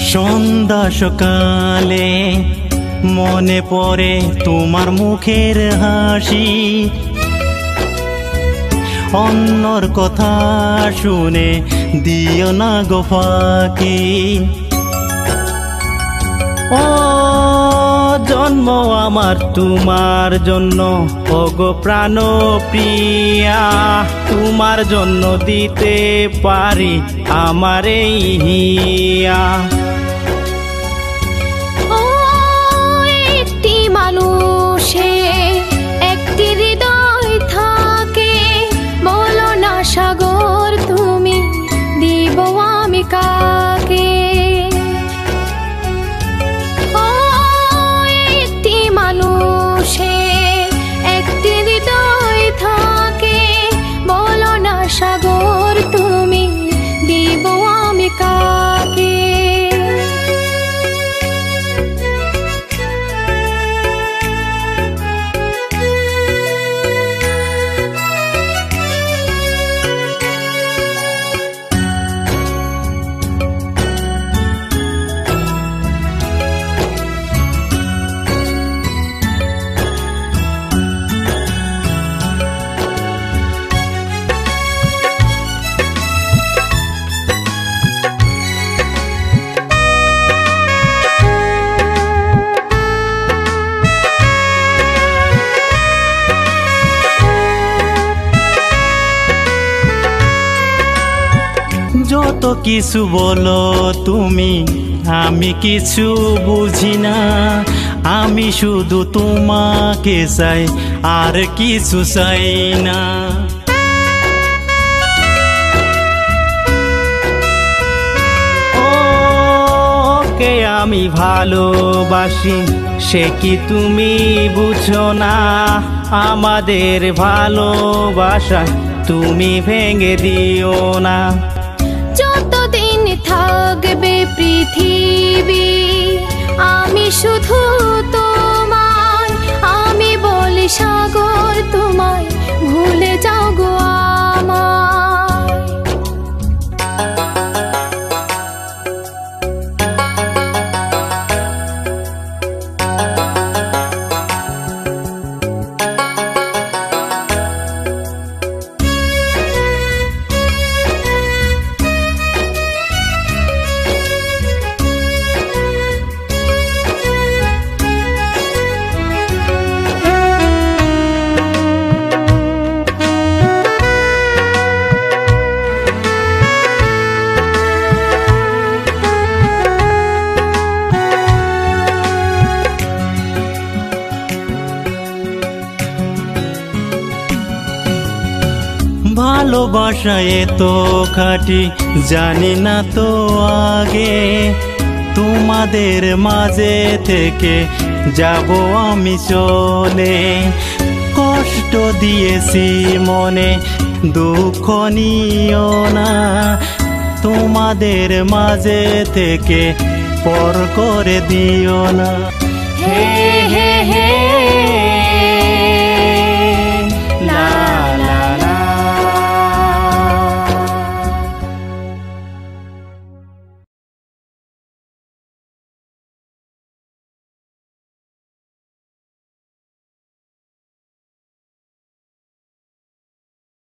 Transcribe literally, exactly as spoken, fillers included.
সন্ধ্যা সকালে মনে পড়ে তোমার মুখের হাসি, অন্যর কথা শুনে দিও না গো ফাঁকি। ও জন্ম আমার তোমার জন্য, ও গো প্রাণ প্রিয়া, তোমার জন্য দিতে পারি আমার এই হিয়া। ও একটি মানুষে একটি হৃদয় থাকে, বলো না সাগর তুমি দিব আমি কাকে। সাগর তুমি দিব আমি কাকে। যত কিছু বলো তুমি আমি কিছু বুঝি না, আমি শুধু তোমাকে চাই আর কিছু চাই না। ওকে আমি ভালোবাসি সে কি তুমি বুঝো না, আমাদের ভালোবাসা তুমি ভেঙে দিও না। যতদিন থাকবে পৃথিবী আমি শুধু তোমার, আমি বলি সাগর তোমায় ভুলে যাও গো আমায়। ভালোবাসা এত খাঁটি জানি না তো আগে, তোমাদের মাঝে থেকে যাব আমি চলে। কষ্ট দিয়েছি মনে দুঃখ নিও না, তোমাদের মাঝে থেকে পর করে দিও না। হে